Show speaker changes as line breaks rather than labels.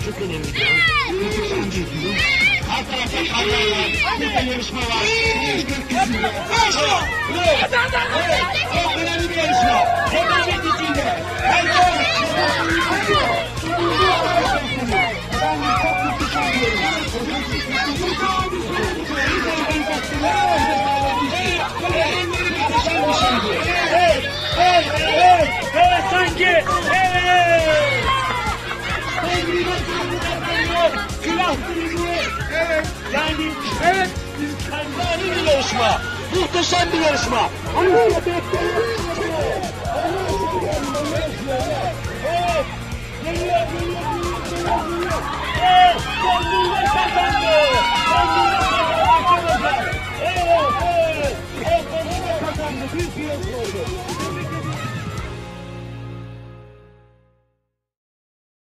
çok önemli diyor. Muhteşem bir durum. Her tarafta karlar var. Burada yarışma var. Gökyüzünde. Çok önemli bir yarışma. Rekabet içinde. Herkes.
Evet sanki. Evet.
Evet.
Yani evet. Efsane bir yarışma. Muhteşem bir yarışma. Evet. Geliyor. Evet. Kendine kazandı. Evet. Evet. Evet. Kendine kazandı. Bir fiyat oldu.